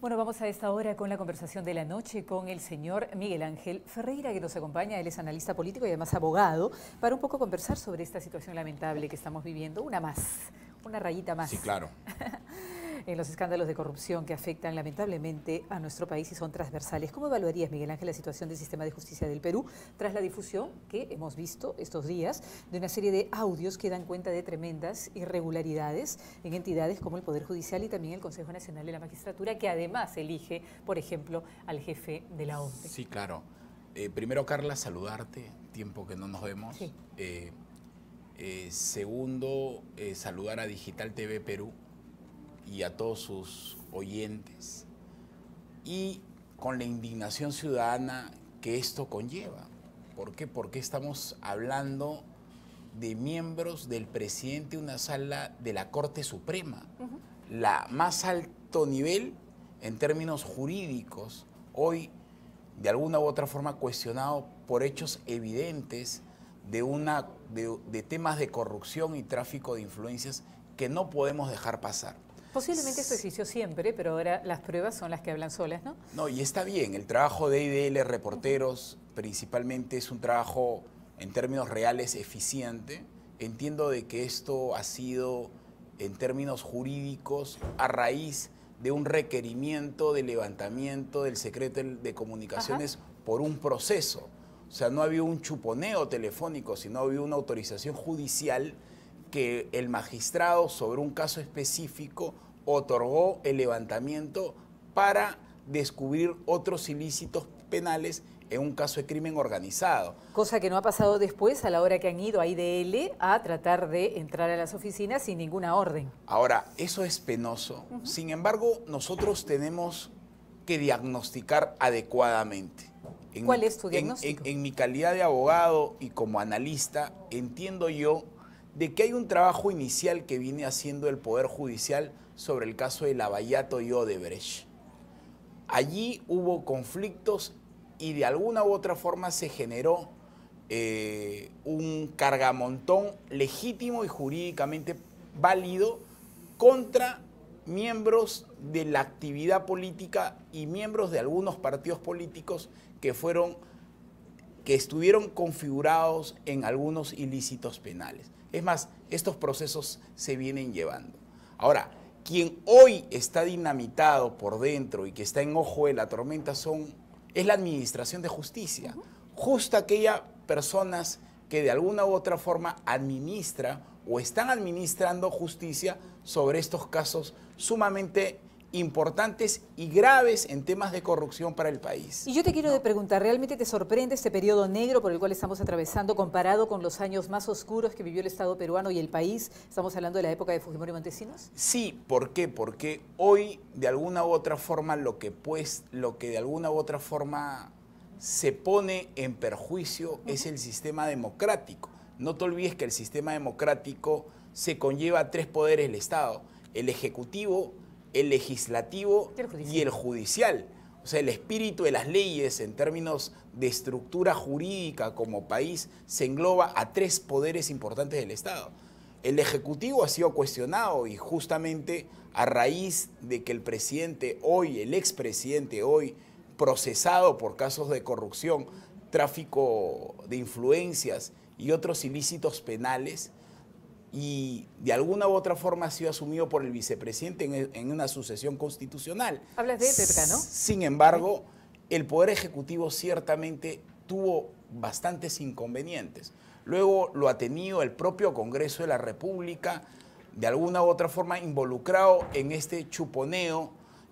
Bueno, vamos a esta hora con la conversación de la noche con el señor Miguel Ángel Ferreira, que nos acompaña. Él es analista político y además abogado, para un poco conversar sobre esta situación lamentable que estamos viviendo. Una más, una rayita más. Sí, claro. En los escándalos de corrupción que afectan lamentablemente a nuestro país y son transversales. ¿Cómo evaluarías, Miguel Ángel, la situación del sistema de justicia del Perú tras la difusión que hemos visto estos días de una serie de audios que dan cuenta de tremendas irregularidades en entidades como el Poder Judicial y también el Consejo Nacional de la Magistratura, que además elige, por ejemplo, al jefe de la OMPE? Sí, claro. Primero, Carla, saludarte, tiempo que no nos vemos. Sí. Segundo, saludar a Digital TV Perú y a todos sus oyentes, y con la indignación ciudadana que esto conlleva. ¿Por qué? Porque estamos hablando de miembros del presidente de una sala de la Corte Suprema, la más alto nivel en términos jurídicos, hoy de alguna u otra forma cuestionado por hechos evidentes de temas de corrupción y tráfico de influencias que no podemos dejar pasar. Posiblemente esto existió siempre, pero ahora las pruebas son las que hablan solas, ¿no? No, y está bien, el trabajo de IDL Reporteros principalmente es un trabajo en términos reales eficiente. Entiendo de que esto ha sido en términos jurídicos a raíz de un requerimiento de levantamiento del secreto de comunicaciones por un proceso. O sea, no había un chuponeo telefónico, sino había una autorización judicial que el magistrado sobre un caso específico otorgó el levantamiento para descubrir otros ilícitos penales en un caso de crimen organizado. Cosa que no ha pasado después a la hora que han ido a IDL a tratar de entrar a las oficinas sin ninguna orden. Ahora, eso es penoso. Sin embargo, nosotros tenemos que diagnosticar adecuadamente. ¿Cuál es tu diagnóstico? En mi calidad de abogado y como analista, entiendo yo de que hay un trabajo inicial que viene haciendo el Poder Judicial sobre el caso de Lavallato y Odebrecht. Allí hubo conflictos y de alguna u otra forma se generó un cargamontón legítimo y jurídicamente válido contra miembros de la actividad política y miembros de algunos partidos políticos que estuvieron configurados en algunos ilícitos penales. Es más, estos procesos se vienen llevando. Ahora, quien hoy está dinamitado por dentro y que está en ojo de la tormenta es la Administración de Justicia. Justo aquellas personas que de alguna u otra forma administra o están administrando justicia sobre estos casos sumamente importantes y graves en temas de corrupción para el país. Y yo te quiero preguntar, ¿realmente te sorprende este periodo negro por el cual estamos atravesando comparado con los años más oscuros que vivió el Estado peruano y el país? ¿Estamos hablando de la época de Fujimori y Montesinos? Sí, ¿por qué? Porque hoy de alguna u otra forma lo que de alguna u otra forma se pone en perjuicio es el sistema democrático. No te olvides que el sistema democrático se conlleva a tres poderes del Estado: el ejecutivo, el legislativo y el judicial. O sea, el espíritu de las leyes en términos de estructura jurídica como país se engloba a tres poderes importantes del Estado. El ejecutivo ha sido cuestionado y justamente a raíz de que el presidente hoy, el expresidente hoy, procesado por casos de corrupción, tráfico de influencias y otros ilícitos penales, y de alguna u otra forma ha sido asumido por el vicepresidente en una sucesión constitucional. Hablas de época, ¿no? Sin embargo, el Poder Ejecutivo ciertamente tuvo bastantes inconvenientes. Luego lo ha tenido el propio Congreso de la República, de alguna u otra forma involucrado en este chuponeo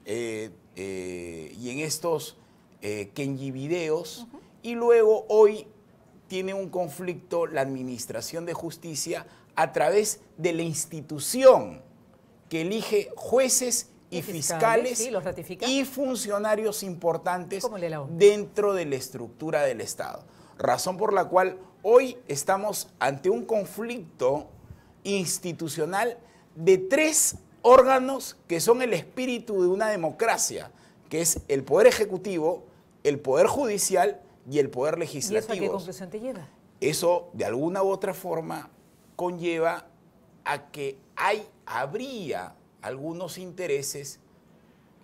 y en estos kenjivideos. Y luego hoy tiene un conflicto la Administración de Justicia a través de la institución que elige jueces y fiscales sí, los ratifica, y funcionarios importantes dentro de la estructura del Estado. Razón por la cual hoy estamos ante un conflicto institucional de tres órganos que son el espíritu de una democracia, que es el Poder Ejecutivo, el Poder Judicial y el Poder Legislativo. ¿Y eso a qué conclusión te lleva? Eso, de alguna u otra forma, conlleva a que habría algunos intereses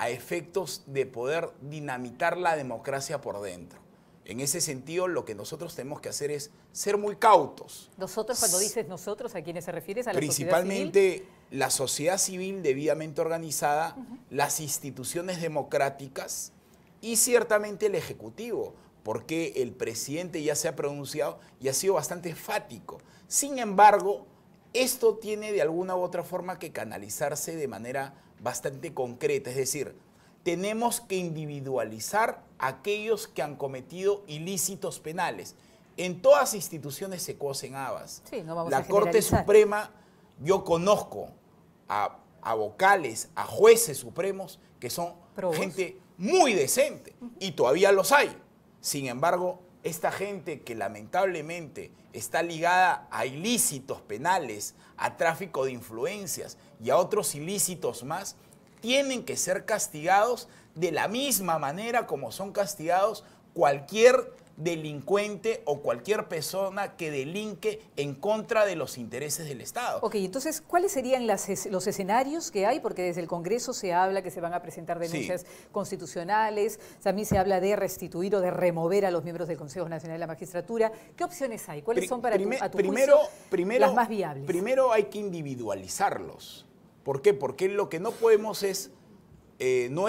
a efectos de poder dinamitar la democracia por dentro. En ese sentido, lo que nosotros tenemos que hacer es ser muy cautos. Nosotros, cuando dices nosotros, ¿a quiénes se refieres? ¿A la Principalmente sociedad civil? la sociedad civil debidamente organizada, las instituciones democráticas y ciertamente el Ejecutivo, porque el presidente ya se ha pronunciado y ha sido bastante enfático. Sin embargo, esto tiene de alguna u otra forma que canalizarse de manera bastante concreta, es decir, tenemos que individualizar a aquellos que han cometido ilícitos penales. En todas instituciones se cocen habas. Sí, no vamos la a Corte generalizar. Suprema, yo conozco a vocales, a jueces supremos que son ¿Probos? gente muy decente y todavía los hay. Sin embargo, esta gente que lamentablemente está ligada a ilícitos penales, a tráfico de influencias y a otros ilícitos más, tienen que ser castigados de la misma manera como son castigados cualquier delincuente o cualquier persona que delinque en contra de los intereses del Estado. Ok, entonces, ¿cuáles serían los escenarios que hay? Porque desde el Congreso se habla que se van a presentar denuncias constitucionales, también se habla de restituir o de remover a los miembros del Consejo Nacional de la Magistratura. ¿Qué opciones hay? ¿Cuáles son para a tu juicio las más viables? Primero hay que individualizarlos. ¿Por qué? Porque lo que no podemos es no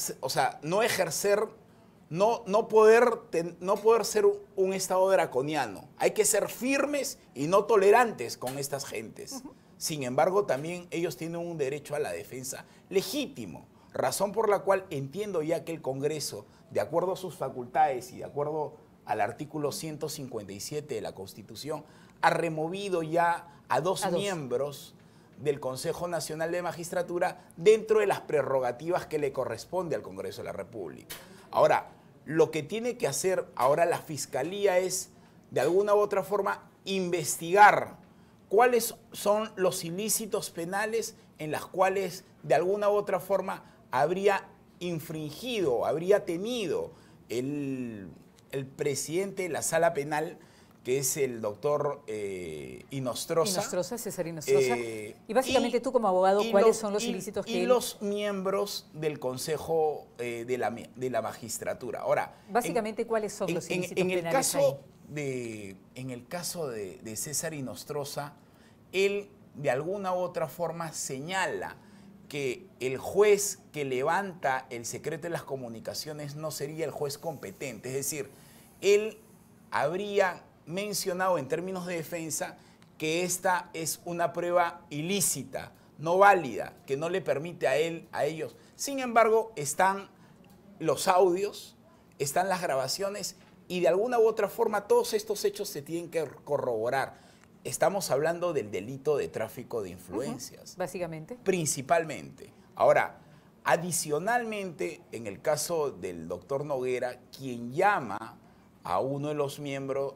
poder ser un Estado draconiano. Hay que ser firmes y no tolerantes con estas gentes. Sin embargo, también ellos tienen un derecho a la defensa legítimo, razón por la cual entiendo ya que el Congreso, de acuerdo a sus facultades y de acuerdo al artículo 157 de la Constitución, ha removido ya a dos miembros del Consejo Nacional de Magistratura dentro de las prerrogativas que le corresponde al Congreso de la República. Ahora, lo que tiene que hacer ahora la Fiscalía es, de alguna u otra forma, investigar cuáles son los ilícitos penales en las cuales, de alguna u otra forma, habría infringido, habría tenido el presidente de la Sala Penal, que es el doctor Inostroza. César Inostroza. Y básicamente tú como abogado, ¿cuáles son los ilícitos que los miembros del Consejo de la Magistratura. Ahora, básicamente, ¿cuáles son los ilícitos penales ahí? En el caso de César Inostroza, él de alguna u otra forma señala que el juez que levanta el secreto de las comunicaciones no sería el juez competente. Es decir, él habría mencionado en términos de defensa que esta es una prueba ilícita, no válida, que no le permite a ellos. Sin embargo, están los audios, están las grabaciones y de alguna u otra forma todos estos hechos se tienen que corroborar. Estamos hablando del delito de tráfico de influencias. Básicamente. Principalmente. Ahora, adicionalmente, en el caso del doctor Noguera, quien llama a uno de los miembros,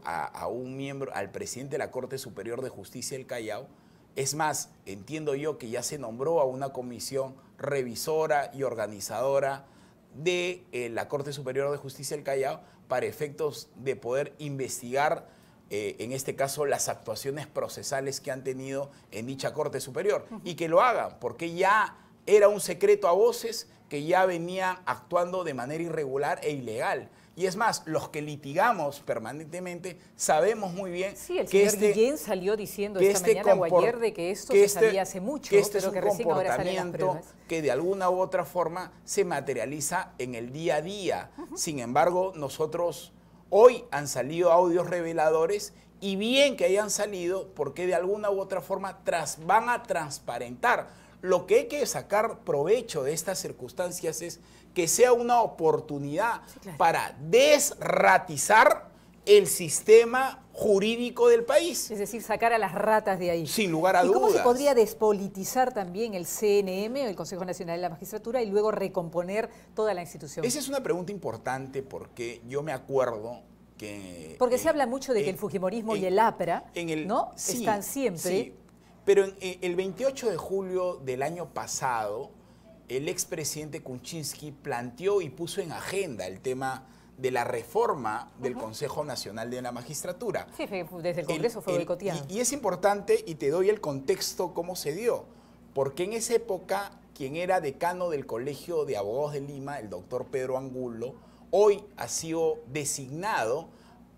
al presidente de la Corte Superior de Justicia del Callao. Es más, entiendo yo que ya se nombró a una comisión revisora y organizadora de la Corte Superior de Justicia del Callao para efectos de poder investigar, en este caso, las actuaciones procesales que han tenido en dicha Corte Superior. Y que lo hagan, porque ya era un secreto a voces que ya venían actuando de manera irregular e ilegal. Y es más, los que litigamos permanentemente sabemos muy bien que el señor Guillén salió diciendo esta mañana o ayer de que esto se sabía hace mucho, pero que recién ahora salen las pruebas. Que de alguna u otra forma se materializa en el día a día. Sin embargo, nosotros hoy han salido audios reveladores y bien que hayan salido porque de alguna u otra forma van a transparentar. Lo que hay que sacar provecho de estas circunstancias es que sea una oportunidad para desratizar el sistema jurídico del país. Es decir, sacar a las ratas de ahí. Sin lugar a dudas. ¿Y cómo se podría despolitizar también el CNM, el Consejo Nacional de la Magistratura, y luego recomponer toda la institución? Esa es una pregunta importante porque yo me acuerdo que... Porque se habla mucho de que el fujimorismo y el APRA sí, están siempre... Sí. Pero el 28 de julio del año pasado, el expresidente Kuczynski planteó y puso en agenda el tema de la reforma del Consejo Nacional de la Magistratura. Sí, desde el Congreso fue boicoteado. Y es importante, y te doy el contexto cómo se dio, porque en esa época quien era decano del Colegio de Abogados de Lima, el doctor Pedro Angulo, hoy ha sido designado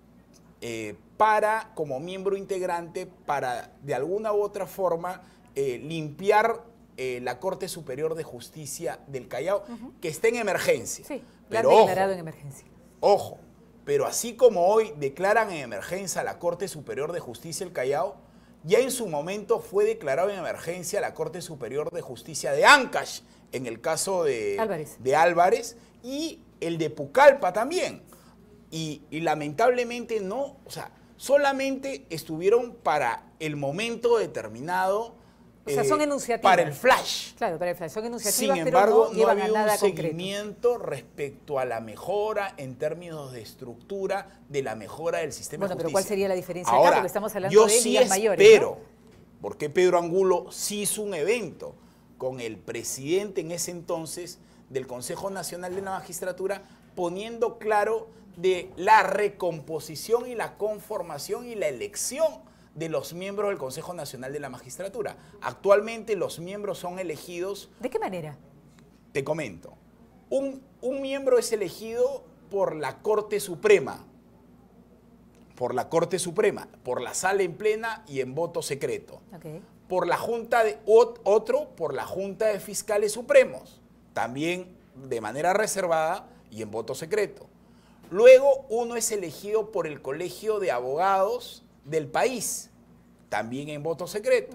como miembro integrante para, de alguna u otra forma, limpiar la Corte Superior de Justicia del Callao, que está en emergencia. Sí, pero han declarado en emergencia. Ojo, pero así como hoy declaran en emergencia la Corte Superior de Justicia del Callao, ya en su momento fue declarado en emergencia la Corte Superior de Justicia de Ancash, en el caso de Álvarez, y el de Pucallpa también. Y lamentablemente no, o sea, solamente estuvieron para el momento determinado. O sea, son enunciativas. Para el flash. Claro, para el flash. Son enunciativas, sin embargo, pero no llevan ha habido a nada un seguimiento respecto a la mejora en términos de estructura, de la mejora del sistema de justicia. Pero ¿cuál sería la diferencia ahora, acá? Porque estamos hablando de ligas mayores, espero, ¿no? porque Pedro Angulo sí hizo un evento con el presidente en ese entonces del Consejo Nacional de la Magistratura, poniendo claro de la recomposición y la conformación y la elección de los miembros del Consejo Nacional de la Magistratura. Actualmente los miembros son elegidos... ¿De qué manera? Te comento. Un miembro es elegido por la Corte Suprema, por la sala en plena y en voto secreto. Okay. Por la Junta por la Junta de Fiscales Supremos, también de manera reservada y en voto secreto. Luego uno es elegido por el Colegio de Abogados del país, también en voto secreto.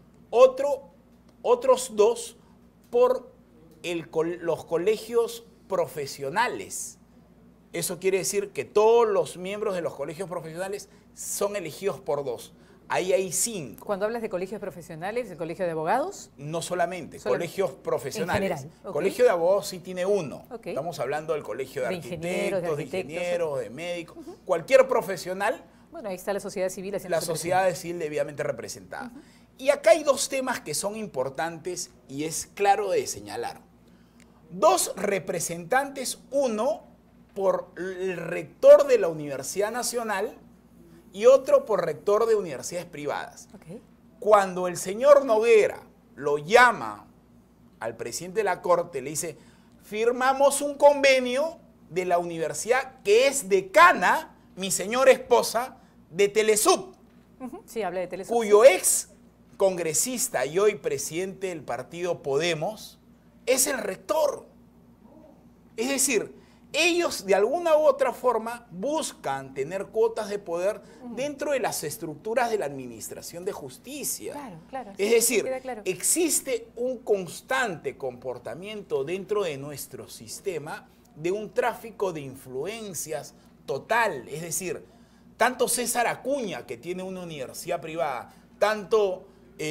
Otros dos por los colegios profesionales. Eso quiere decir que todos los miembros de los colegios profesionales son elegidos por dos. Ahí hay 5. Cuando hablas de colegios profesionales, ¿el colegio de abogados? No solamente, colegios profesionales. En general, okay. Colegio de abogados sí tiene uno. Okay. Estamos hablando del colegio de arquitectos, de ingenieros, sí. de médicos. Cualquier profesional. Bueno, ahí está la sociedad civil. La sociedad civil debidamente representada. Y acá hay dos temas que son importantes y es claro de señalar. Dos representantes, uno por el rector de la Universidad Nacional y otro por rector de universidades privadas. Okay. Cuando el señor Noguera lo llama al presidente de la Corte, le dice, firmamos un convenio de la universidad que es decana, mi señora esposa, de Telesub. Sí, habla de Telesub. Cuyo ex congresista y hoy presidente del partido Podemos es el rector. Es decir, ellos de alguna u otra forma buscan tener cuotas de poder dentro de las estructuras de la administración de justicia. Claro, es sí, decir, claro. Existe un constante comportamiento dentro de nuestro sistema de un tráfico de influencias total. Es decir, tanto César Acuña, que tiene una universidad privada, tanto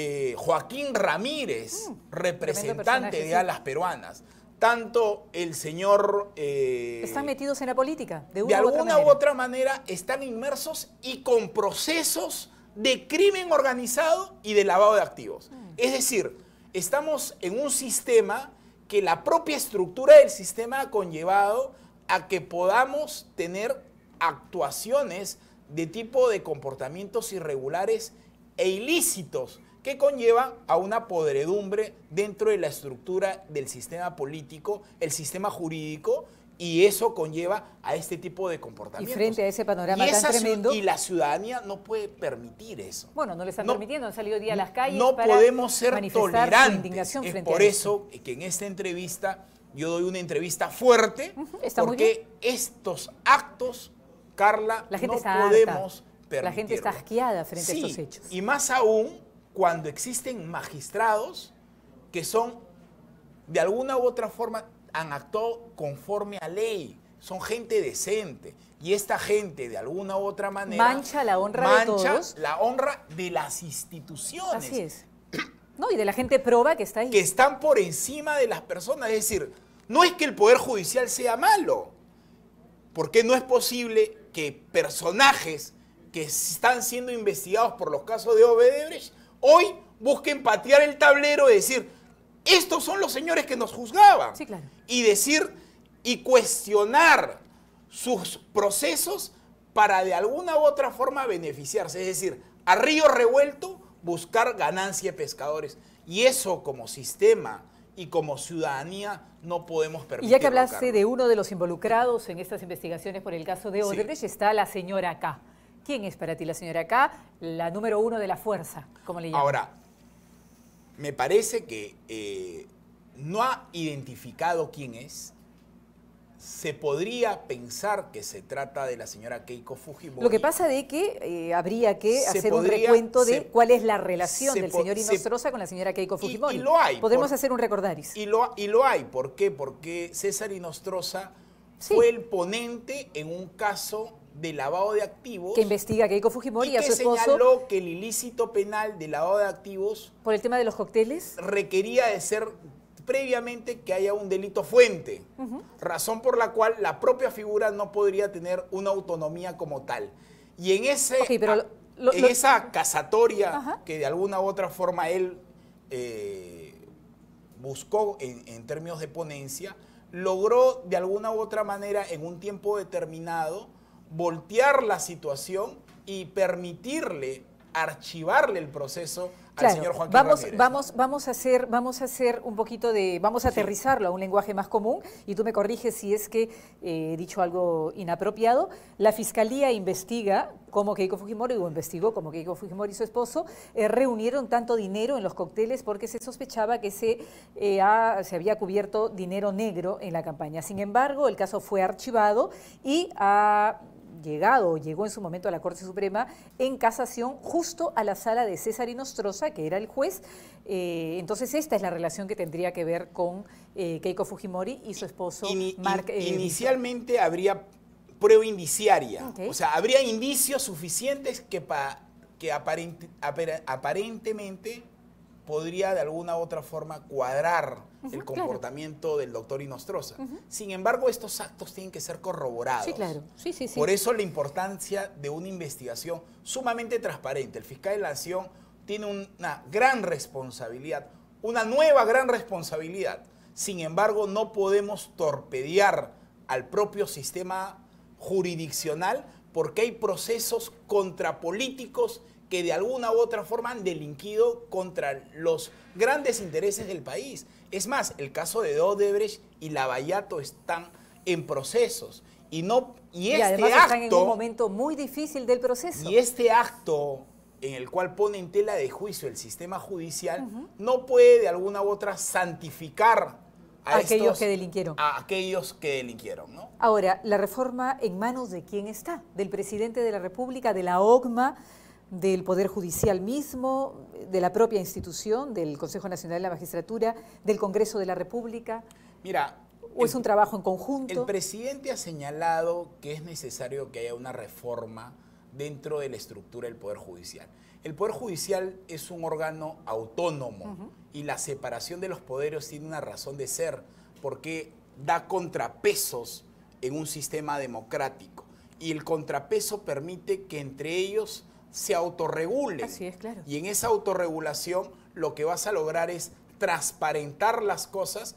Joaquín Ramírez, representante de Alas Peruanas, tanto el señor... están metidos en la política, de alguna u otra manera están inmersos y con procesos de crimen organizado y de lavado de activos. Es decir, estamos en un sistema que la propia estructura del sistema ha conllevado a que podamos tener actuaciones de tipo de comportamientos irregulares e ilícitos que conllevan a una podredumbre dentro de la estructura del sistema político, el sistema jurídico, y eso conlleva a este tipo de comportamientos. Y frente a ese panorama tan tremendo... Y la ciudadanía no puede permitir eso. Bueno, no le están permitiendo, han salido hoy día a las calles no para podemos ser manifestar tolerantes. su indignación frente por a eso que en esta entrevista yo doy una entrevista fuerte, porque estos actos, Carla, la gente no está podemos permitirlo. La gente está asqueada frente a estos hechos. Y más aún cuando existen magistrados que son, de alguna u otra forma, han actuado conforme a ley. Son gente decente. Y esta gente, de alguna u otra manera... mancha la honra de todos. Mancha la honra de las instituciones. Así es. No, y de la gente proba que está ahí. Que están por encima de las personas. Es decir, no es que el Poder Judicial sea malo. Porque no es posible que personajes que están siendo investigados por los casos de Odebrecht hoy busquen patear el tablero y decir, estos son los señores que nos juzgaban. Sí, claro. Y decir y cuestionar sus procesos para de alguna u otra forma beneficiarse. Es decir, a río revuelto buscar ganancia de pescadores. Y eso como sistema y como ciudadanía no podemos permitirlo. Y ya que hablaste Carlos, de uno de los involucrados en estas investigaciones por el caso de Odebrecht, sí, está la señora K. ¿Quién es para ti la señora K? La número uno de la fuerza, como le llaman. Ahora, me parece que no ha identificado quién es. Se podría pensar que se trata de la señora Keiko Fujimori. Lo que pasa de que habría que hacer un recuento de cuál es la relación del señor Inostroza con la señora Keiko Fujimori. Y lo hay. Podremos hacer un recordaris. Y lo hay. ¿Por qué? Porque César Inostroza fue el ponente en un caso de lavado de activos. Que investiga a Keiko Fujimori y a su esposo. Que señaló que el ilícito penal de lavado de activos. Por el tema de los cócteles. Requería de ser previamente que haya un delito fuente, razón por la cual la propia figura no podría tener una autonomía como tal. Y en esa casatoria que de alguna u otra forma él buscó en términos de ponencia, logró de alguna u otra manera en un tiempo determinado voltear la situación y permitirle archivarle el proceso al señor Joaquín Ramírez. Vamos a hacer un poquito de, vamos a aterrizarlo a un lenguaje más común y tú me corriges si es que he dicho algo inapropiado. La Fiscalía investiga cómo Keiko Fujimori, o investigó cómo Keiko Fujimori y su esposo reunieron tanto dinero en los cócteles porque se sospechaba que se había cubierto dinero negro en la campaña. Sin embargo, el caso fue archivado y llegó en su momento a la Corte Suprema en casación justo a la sala de César Inostroza, que era el juez. Entonces esta es la relación que tendría que ver con Keiko Fujimori y su esposo Mark. Inicialmente habría prueba indiciaria, o sea, habría indicios suficientes que aparentemente podría de alguna u otra forma cuadrar el comportamiento del doctor Inostroza. Sin embargo, estos actos tienen que ser corroborados. Sí, claro. Sí. Por eso la importancia de una investigación sumamente transparente. El fiscal de la Nación tiene una gran responsabilidad, una nueva gran responsabilidad. Sin embargo, no podemos torpedear al propio sistema jurisdiccional porque hay procesos contrapolíticos que de alguna u otra forma han delinquido contra los grandes intereses del país. Es más, el caso de Odebrecht y Lavallato están en procesos. Y además están en un momento muy difícil del proceso. Y este acto en el cual pone en tela de juicio el sistema judicial no puede de alguna u otra santificar a aquellos que delinquieron. ¿No? Ahora, la reforma ¿en manos de quién está? ¿Del presidente de la República, de la OCMA, del Poder Judicial mismo, de la propia institución, del Consejo Nacional de la Magistratura, del Congreso de la República? Mira, ¿o es un trabajo en conjunto? El presidente ha señalado que es necesario que haya una reforma dentro de la estructura del Poder Judicial. El Poder Judicial es un órgano autónomo y la separación de los poderes tiene una razón de ser porque da contrapesos en un sistema democrático y el contrapeso permite que entre ellos se autorregulen. Así es, claro. Y en esa autorregulación lo que vas a lograr es transparentar las cosas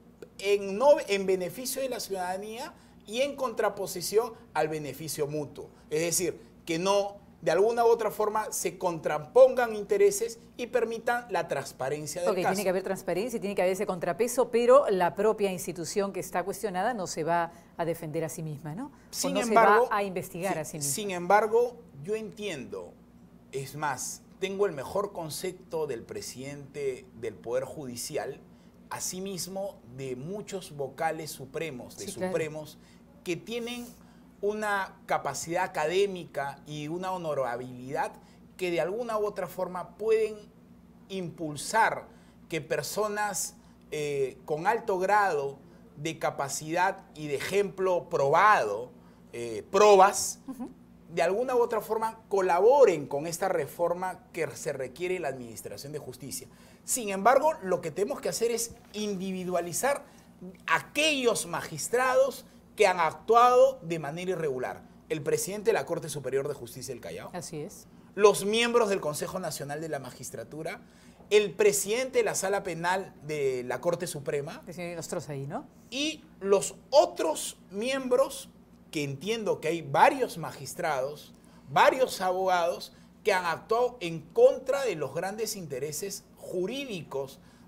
en beneficio de la ciudadanía y en contraposición al beneficio mutuo. Es decir, que no, de alguna u otra forma, se contrapongan intereses y permitan la transparencia del caso. Tiene que haber transparencia y tiene que haber ese contrapeso, pero la propia institución que está cuestionada no se va a defender a sí misma, ¿no? Sin no embargo, se va a investigar a sí misma. Sin embargo, yo entiendo, es más, tengo el mejor concepto del presidente del Poder Judicial, asimismo de muchos vocales supremos, supremos, que tienen una capacidad académica y una honorabilidad que de alguna u otra forma pueden impulsar que personas con alto grado de capacidad y de ejemplo probado, probas, de alguna u otra forma colaboren con esta reforma que se requiere en la administración de justicia. Sin embargo, lo que tenemos que hacer es individualizar aquellos magistrados que han actuado de manera irregular. El presidente de la Corte Superior de Justicia del Callao. Así es. Los miembros del Consejo Nacional de la Magistratura. El presidente de la Sala Penal de la Corte Suprema. El señor Inostroza ahí, ¿no? Y los otros miembros, que entiendo que hay varios magistrados, varios abogados, que han actuado en contra de los grandes intereses jurídicos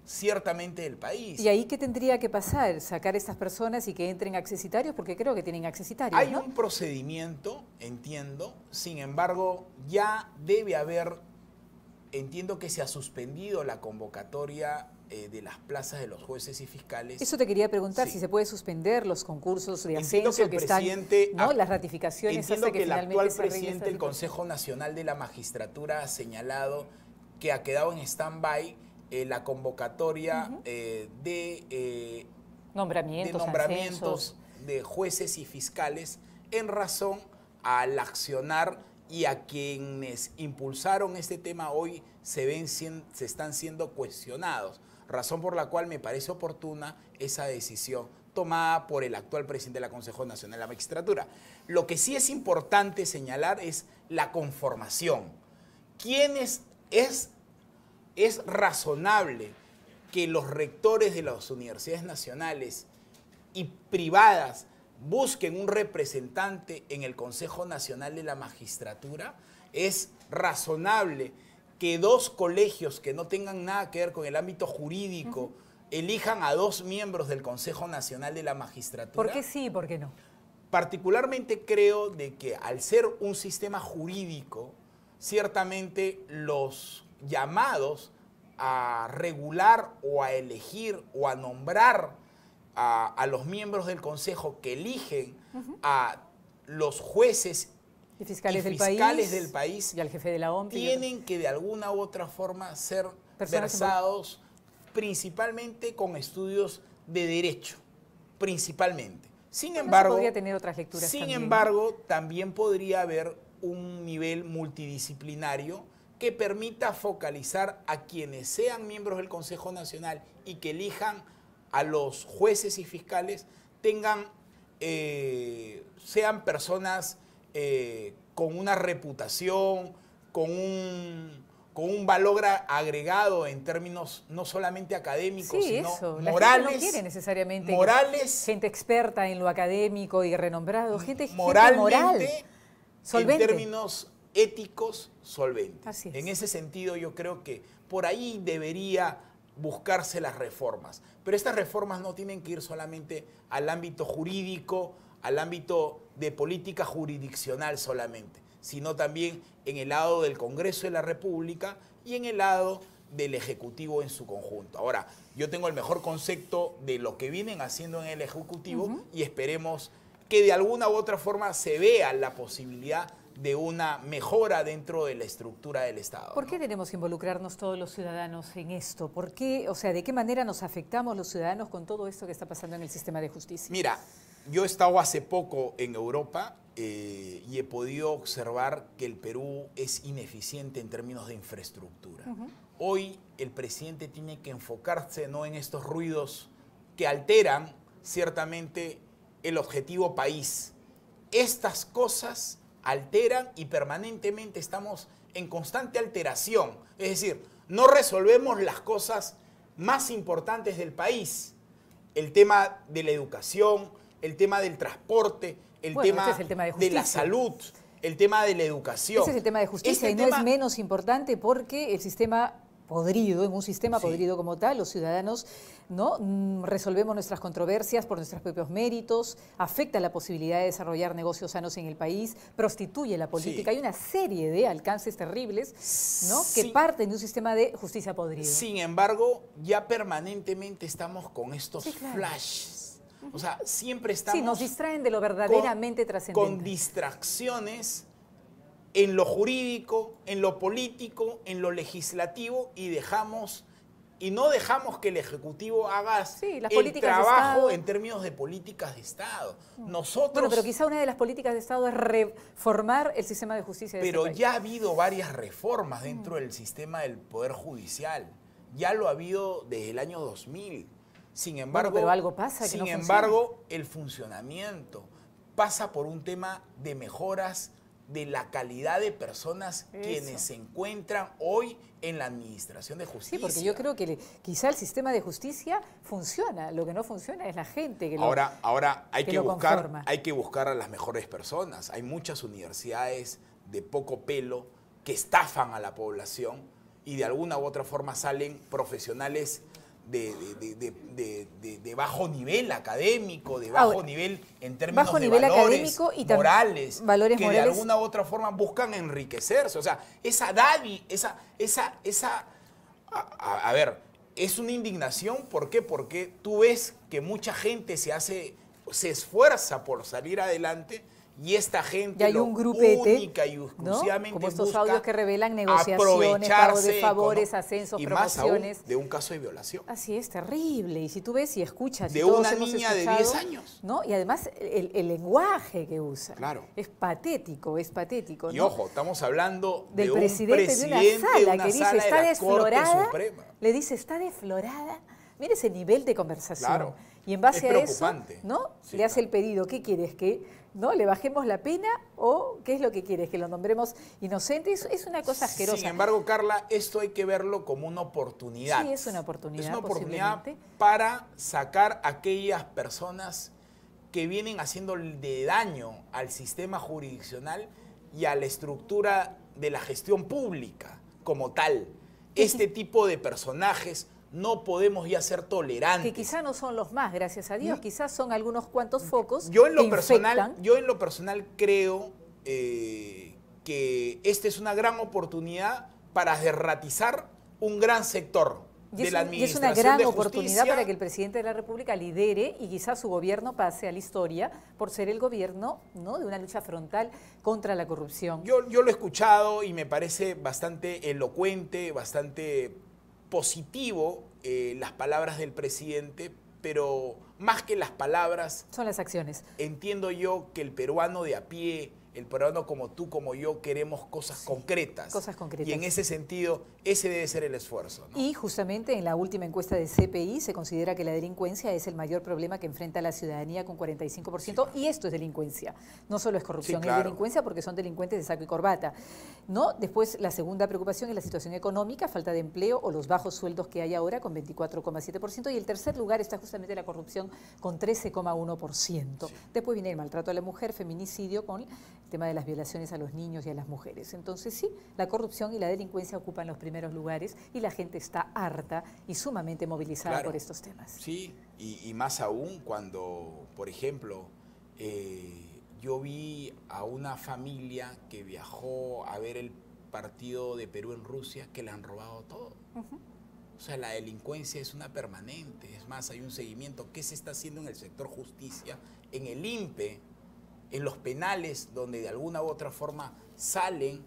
ciertamente del país. ¿Y ahí qué tendría que pasar? ¿Sacar a estas personas y que entren accesitarios? Porque creo que tienen accesitarios, Hay ¿no? un procedimiento, entiendo, sin embargo, ya debe haber, entiendo que se ha suspendido la convocatoria de las plazas de los jueces y fiscales. Eso te quería preguntar, Sí. si se puede suspender los concursos de Entiendo ascenso que el presidente, están, ¿no? Las ratificaciones entiendo hasta que que el finalmente actual se arregle presidente esta del situación. Consejo Nacional de la Magistratura ha señalado que ha quedado en stand-by la convocatoria de nombramientos de jueces y fiscales en razón al accionar y a quienes impulsaron este tema hoy se están siendo cuestionados, razón por la cual me parece oportuna esa decisión tomada por el actual presidente del Consejo Nacional de la Magistratura. Lo que sí es importante señalar es la conformación. Es razonable que los rectores de las universidades nacionales y privadas busquen un representante en el Consejo Nacional de la Magistratura? ¿Es razonable que dos colegios que no tengan nada que ver con el ámbito jurídico elijan a dos miembros del Consejo Nacional de la Magistratura? ¿Por qué sí y por qué no? Particularmente creo de que al ser un sistema jurídico, ciertamente los llamados a regular o a elegir o a nombrar a los miembros del Consejo que eligen a los jueces y fiscales, del país y al jefe de la OMP tienen que de alguna u otra forma ser versados principalmente con estudios de derecho, principalmente. Sin embargo, podría tener otras lecturas también podría haber un nivel multidisciplinario que permita focalizar a quienes sean miembros del Consejo Nacional y que elijan a los jueces y fiscales, sean personas con una reputación, con un valor agregado en términos no solamente académicos, sino morales. La gente no quiere necesariamente gente experta en lo académico y renombrado, gente moral, solvente. En términos éticos, solventes. Así es. En ese sentido, yo creo que por ahí debería buscarse las reformas. Pero estas reformas no tienen que ir solamente al ámbito jurídico, al ámbito de política jurisdiccional solamente, sino también en el lado del Congreso de la República y en el lado del Ejecutivo en su conjunto. Ahora, yo tengo el mejor concepto de lo que vienen haciendo en el Ejecutivo y esperemos que de alguna u otra forma se vea la posibilidad de una mejora dentro de la estructura del Estado. ¿Por qué tenemos que involucrarnos todos los ciudadanos en esto? ¿Por qué, o sea, de qué manera nos afectamos los ciudadanos con todo esto que está pasando en el sistema de justicia? Mira, yo he estado hace poco en Europa y he podido observar que el Perú es ineficiente en términos de infraestructura. Hoy el presidente tiene que enfocarse no en estos ruidos que alteran ciertamente el objetivo país. Estas cosas alteran y permanentemente estamos en constante alteración. Es decir, no resolvemos las cosas más importantes del país. El tema de la educación, el tema del transporte, el tema de la salud, el tema de la educación. Ese es el tema de justicia y no es menos importante porque el sistema podrido, en un sistema podrido como tal, los ciudadanos no resolvemos nuestras controversias por nuestros propios méritos, afecta la posibilidad de desarrollar negocios sanos en el país, prostituye la política. Hay una serie de alcances terribles, ¿no? que parten de un sistema de justicia podrido. Sin embargo, ya permanentemente estamos con estos flashes. O sea, siempre estamos... Sí, nos distraen de lo verdaderamente trascendente. Con distracciones en lo jurídico, en lo político, en lo legislativo y no dejamos que el Ejecutivo haga el trabajo en términos de políticas de Estado. Bueno, pero quizá una de las políticas de Estado es reformar el sistema de justicia de Pero este país. ya ha habido varias reformas dentro del sistema del Poder Judicial. Ya lo ha habido desde el año 2000. Sin embargo, pero algo pasa que no funciona. El funcionamiento pasa por un tema de mejoras de la calidad de personas quienes se encuentran hoy en la administración de justicia. Sí, porque yo creo que quizá el sistema de justicia funciona, lo que no funciona es la gente que ahora hay que buscar a las mejores personas. Hay muchas universidades de poco pelo que estafan a la población y de alguna u otra forma salen profesionales de bajo nivel académico, de bajo nivel en términos bajo de nivel valores académico y morales, valores que morales. de alguna u otra forma buscan enriquecerse. O sea, esa a ver, es una indignación. ¿Por qué? Porque tú ves que mucha gente se esfuerza por salir adelante, y esta gente ya hay un grupete, única y exclusivamente, ¿no? Como estos busca audios que revelan negociaciones, pago de favores, ascensos, y promociones. más aún de un caso de violación. Así es, terrible. Y si tú ves y escuchas, de y todos una hemos niña de escuchado, 10 años. ¿no? Y además el lenguaje que usa. Claro. Es patético, es patético. Y ¿no? ojo, estamos hablando del de un presidente de una sala que dice está desflorada. Le dice está desflorada. Mire ese nivel de conversación. Claro. Y en base a eso, ¿no? Sí, le hace el pedido. ¿Qué quieres? ¿Que no le bajemos la pena o qué es lo que quieres? ¿Que lo nombremos inocente? Es una cosa asquerosa. Sin embargo, Carla, esto hay que verlo como una oportunidad. Sí, es una oportunidad. Es una oportunidad para sacar a aquellas personas que vienen haciéndole daño al sistema jurisdiccional y a la estructura de la gestión pública como tal. Este tipo de personajes no podemos ya ser tolerantes. Que quizás no son los más, gracias a Dios, quizás son algunos cuantos focos yo en lo infectan. personal creo que esta es una gran oportunidad para derratizar un gran sector de la administración y es una gran de oportunidad justicia, para que el presidente de la República lidere y quizás su gobierno pase a la historia por ser el gobierno, ¿no?, de una lucha frontal contra la corrupción. Yo lo he escuchado y me parece bastante elocuente, bastante positivo las palabras del presidente, pero más que las palabras son las acciones. Entiendo yo que el peruano de a pie, el peruano como tú, como yo, queremos cosas concretas. Cosas concretas. Y en ese sentido, ese debe ser el esfuerzo, ¿no? Y justamente en la última encuesta de CPI se considera que la delincuencia es el mayor problema que enfrenta la ciudadanía con 45%, y esto es delincuencia, no solo es corrupción, Sí, claro. Es delincuencia porque son delincuentes de saco y corbata, ¿no? Después, la segunda preocupación es la situación económica, falta de empleo o los bajos sueldos que hay ahora con 24,7%, y el tercer lugar está justamente la corrupción con 13,1%. Sí. Después viene el maltrato a la mujer, feminicidio, con el tema de las violaciones a los niños y a las mujeres. Entonces sí, la corrupción y la delincuencia ocupan los primeros lugares y la gente está harta y sumamente movilizada por estos temas. Sí, y más aún cuando, por ejemplo, yo vi a una familia que viajó a ver el partido de Perú en Rusia, que le han robado todo. O sea, la delincuencia es una permanente. Es más, hay un seguimiento. ¿Qué se está haciendo en el sector justicia? En el INPE, en los penales, donde de alguna u otra forma salen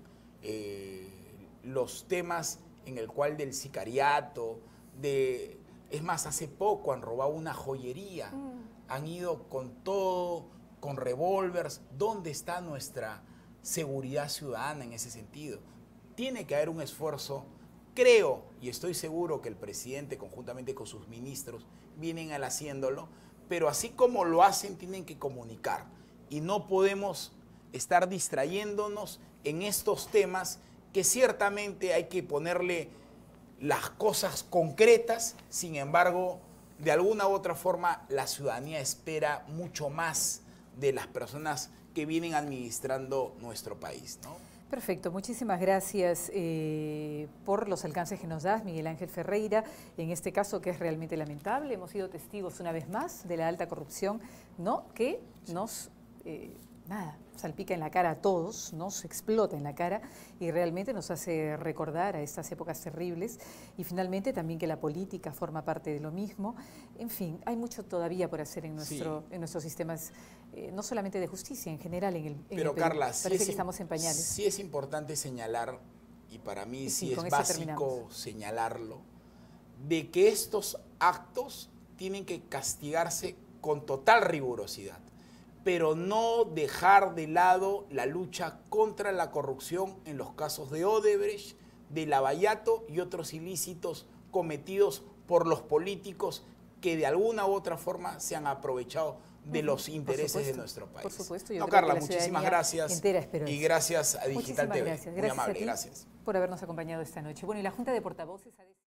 los temas en el cual del sicariato, es más, hace poco han robado una joyería, han ido con todo, con revólveres. ¿Dónde está nuestra seguridad ciudadana en ese sentido? Tiene que haber un esfuerzo. Creo y estoy seguro que el presidente, conjuntamente con sus ministros, vienen haciéndolo, pero así como lo hacen, tienen que comunicar. Y no podemos estar distrayéndonos en estos temas que ciertamente hay que ponerle las cosas concretas. Sin embargo, de alguna u otra forma, la ciudadanía espera mucho más de las personas que vienen administrando nuestro país, ¿no? Perfecto, muchísimas gracias por los alcances que nos das, Miguel Ángel Ferreira, en este caso que es realmente lamentable. Hemos sido testigos una vez más de la alta corrupción, ¿no?, que nos salpica en la cara a todos, nos explota en la cara y realmente nos hace recordar a estas épocas terribles, y finalmente también que la política forma parte de lo mismo. En fin, hay mucho todavía por hacer en nuestros sistemas, no solamente de justicia, en general en el Perú. Carla, parece que estamos en pañales. Sí es importante señalar, y para mí sí es básico señalarlo, de que estos actos tienen que castigarse con total rigurosidad, pero no dejar de lado la lucha contra la corrupción en los casos de Odebrecht, de Lavallato y otros ilícitos cometidos por los políticos que de alguna u otra forma se han aprovechado de los intereses de nuestro país. Por supuesto. No, Carla, muchísimas gracias. Y gracias a Digital TV. Gracias. Muy amable, gracias. Por habernos acompañado esta noche. Bueno, y la Junta de Portavoces ha